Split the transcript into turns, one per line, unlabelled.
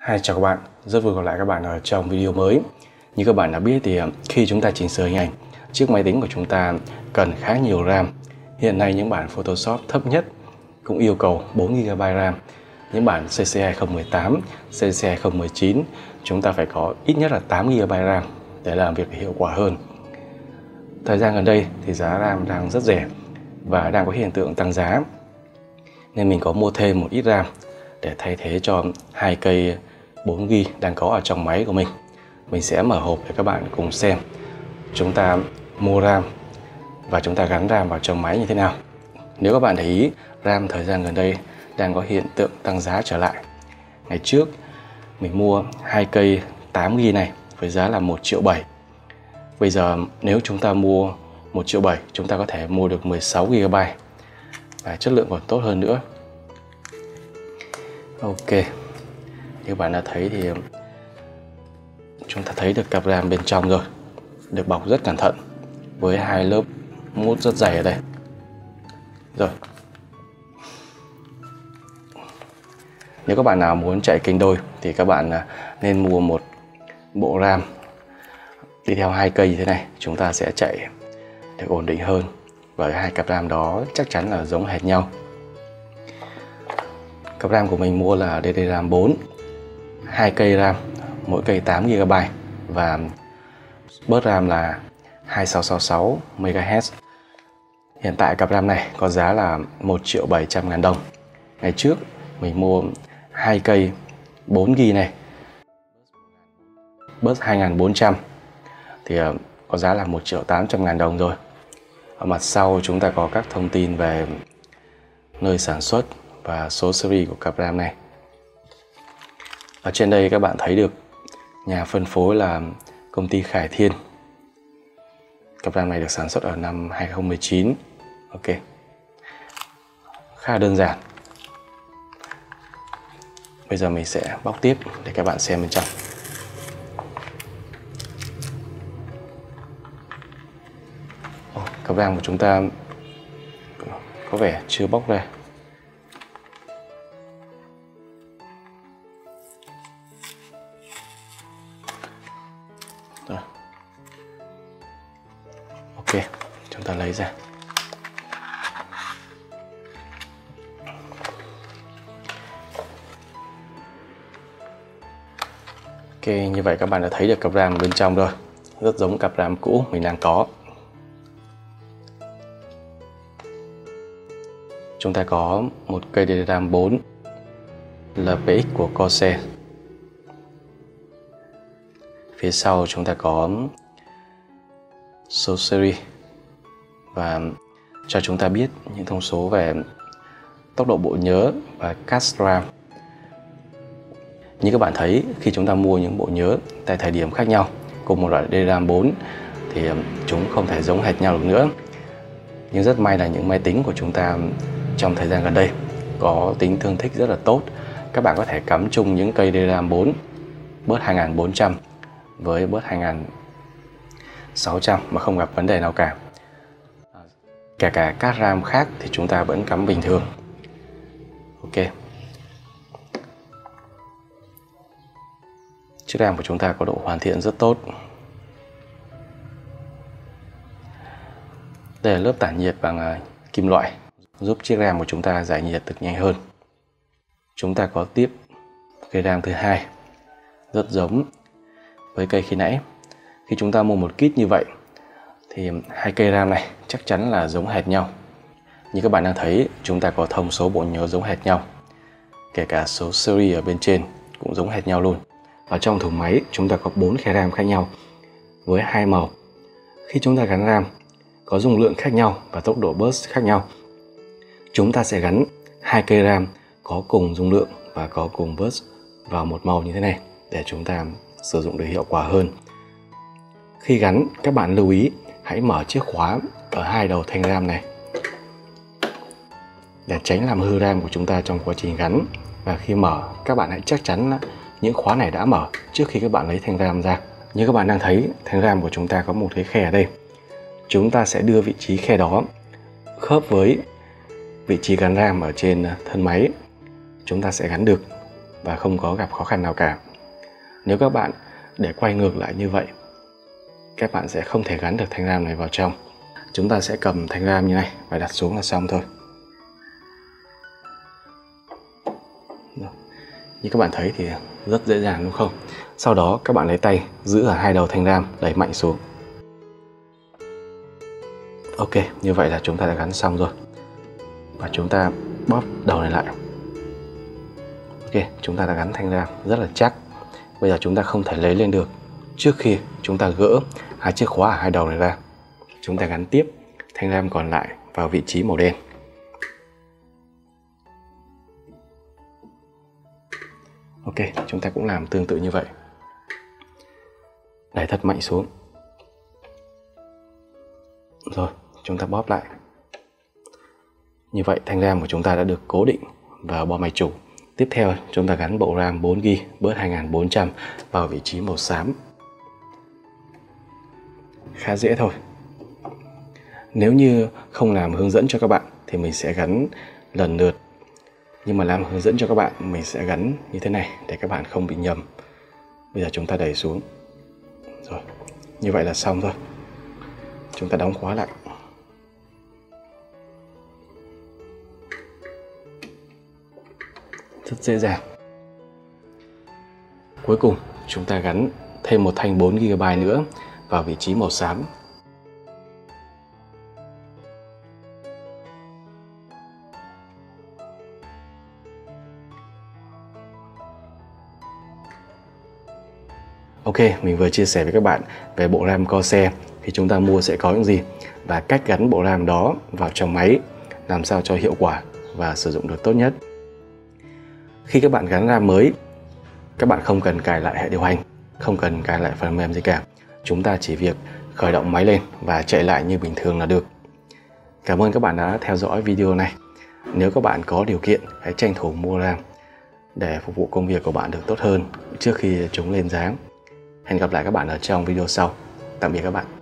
Chào các bạn, rất vui gặp lại các bạn ở trong video mới. Như các bạn đã biết thì khi chúng ta chỉnh sửa hình ảnh, chiếc máy tính của chúng ta cần khá nhiều RAM. Hiện nay những bản Photoshop thấp nhất cũng yêu cầu 4GB RAM. Những bản CC 2018, CC 2019 chúng ta phải có ít nhất là 8GB RAM để làm việc hiệu quả hơn. Thời gian gần đây thì giá RAM đang rất rẻ và đang có hiện tượng tăng giá, nên mình có mua thêm một ít RAM để thay thế cho 2 cây 4GB đang có ở trong máy của mình. Mình sẽ mở hộp để các bạn cùng xem chúng ta mua RAM và chúng ta gắn RAM vào trong máy như thế nào. Nếu các bạn để ý, RAM thời gian gần đây đang có hiện tượng tăng giá trở lại. Ngày trước mình mua 2 cây 8GB này với giá là 1,7 triệu. Bây giờ nếu chúng ta mua 1,7 triệu, chúng ta có thể mua được 16GB và chất lượng còn tốt hơn nữa. Ok, như bạn đã thấy thì chúng ta thấy được cặp RAM bên trong rồi, được bọc rất cẩn thận với 2 lớp mút rất dày ở đây. Rồi, nếu các bạn nào muốn chạy kênh đôi thì các bạn nên mua một bộ RAM đi theo 2 cây như thế này, chúng ta sẽ chạy được ổn định hơn. Và 2 cặp RAM đó chắc chắn là giống hệt nhau. Cặp RAM của mình mua là DDR 4, 2 cây RAM, mỗi cây 8GB và bớt RAM là 2666 MHz. Hiện tại cặp RAM này có giá là 1.700.000 đồng. Ngày trước mình mua 2 cây 4GB này, bớt 2.400 thì có giá là 1.800.000 đồng rồi. Ở mặt sau chúng ta có các thông tin về nơi sản xuất và số series của cặp RAM này. Ở trên đây các bạn thấy được nhà phân phối là công ty Khải Thiên. Cặp RAM này được sản xuất ở năm 2019. Ok, khá đơn giản. Bây giờ mình sẽ bóc tiếp để các bạn xem bên trong. Cặp RAM của chúng ta có vẻ chưa bóc ra. Rồi. Ok, chúng ta lấy ra. Ok, như vậy các bạn đã thấy được cặp RAM bên trong rồi. Rất giống cặp RAM cũ mình đang có. Chúng ta có một cây DDR 4 LPX của Corsair. Phía sau chúng ta có số series và cho chúng ta biết những thông số về tốc độ bộ nhớ và cache RAM. Như các bạn thấy, khi chúng ta mua những bộ nhớ tại thời điểm khác nhau cùng một loại DDR 4 thì chúng không thể giống hệt nhau được nữa. Nhưng rất may là những máy tính của chúng ta trong thời gian gần đây có tính tương thích rất là tốt. Các bạn có thể cắm chung những cây DDR 4 bớt 2400 với bớt 2600 mà không gặp vấn đề nào cả. Kể cả các RAM khác thì chúng ta vẫn cắm bình thường. Ok, chiếc RAM của chúng ta có độ hoàn thiện rất tốt. Đây là lớp tản nhiệt bằng kim loại, giúp chiếc RAM của chúng ta giải nhiệt được nhanh hơn. Chúng ta có tiếp cây RAM thứ hai, rất giống với cây khi nãy. Khi chúng ta mua một kit như vậy thì 2 cây RAM này chắc chắn là giống hệt nhau. Như các bạn đang thấy, chúng ta có thông số bộ nhớ giống hệt nhau, kể cả số series ở bên trên cũng giống hệt nhau luôn. Ở trong thùng máy chúng ta có 4 khe RAM khác nhau với 2 màu. Khi chúng ta gắn RAM có dung lượng khác nhau và tốc độ burst khác nhau, chúng ta sẽ gắn 2 cây RAM có cùng dung lượng và có cùng burst vào một màu như thế này để chúng ta sử dụng được hiệu quả hơn. Khi gắn, các bạn lưu ý hãy mở chiếc khóa ở 2 đầu thanh RAM này để tránh làm hư RAM của chúng ta trong quá trình gắn. Và khi mở, các bạn hãy chắc chắn những khóa này đã mở trước khi các bạn lấy thanh RAM ra. Như các bạn đang thấy, thanh RAM của chúng ta có một cái khe ở đây. Chúng ta sẽ đưa vị trí khe đó khớp với vị trí gắn RAM ở trên thân máy. Chúng ta sẽ gắn được và không có gặp khó khăn nào cả. Nếu các bạn để quay ngược lại như vậy, các bạn sẽ không thể gắn được thanh ram này vào trong. Chúng ta sẽ cầm thanh ram như này và đặt xuống là xong thôi. Như các bạn thấy thì rất dễ dàng đúng không? Sau đó các bạn lấy tay giữ ở hai đầu thanh ram, đẩy mạnh xuống. Ok, như vậy là chúng ta đã gắn xong rồi. Và chúng ta bóp đầu này lại. Ok, chúng ta đã gắn thanh ram rất là chắc. Bây giờ chúng ta không thể lấy lên được trước khi chúng ta gỡ hai chiếc khóa ở hai đầu này ra. Chúng ta gắn tiếp thanh ram còn lại vào vị trí màu đen. Ok, chúng ta cũng làm tương tự như vậy. Đẩy thật mạnh xuống. Rồi, chúng ta bóp lại. Như vậy thanh ram của chúng ta đã được cố định vào bo máy chủ. Tiếp theo chúng ta gắn bộ RAM 4GB bớt 2400 vào vị trí màu xám. Khá dễ thôi. Nếu như không làm hướng dẫn cho các bạn thì mình sẽ gắn lần lượt. Nhưng mà làm hướng dẫn cho các bạn, mình sẽ gắn như thế này để các bạn không bị nhầm. Bây giờ chúng ta đẩy xuống. Rồi, như vậy là xong thôi. Chúng ta đóng khóa lại. Rất dễ dàng. Cuối cùng, chúng ta gắn thêm một thanh 4GB nữa vào vị trí màu xám. Ok, mình vừa chia sẻ với các bạn về bộ RAM Corsair thì chúng ta mua sẽ có những gì và cách gắn bộ RAM đó vào trong máy làm sao cho hiệu quả và sử dụng được tốt nhất. Khi các bạn gắn RAM mới, các bạn không cần cài lại hệ điều hành, không cần cài lại phần mềm gì cả. Chúng ta chỉ việc khởi động máy lên và chạy lại như bình thường là được. Cảm ơn các bạn đã theo dõi video này. Nếu các bạn có điều kiện, hãy tranh thủ mua RAM để phục vụ công việc của bạn được tốt hơn trước khi chúng lên giá. Hẹn gặp lại các bạn ở trong video sau. Tạm biệt các bạn.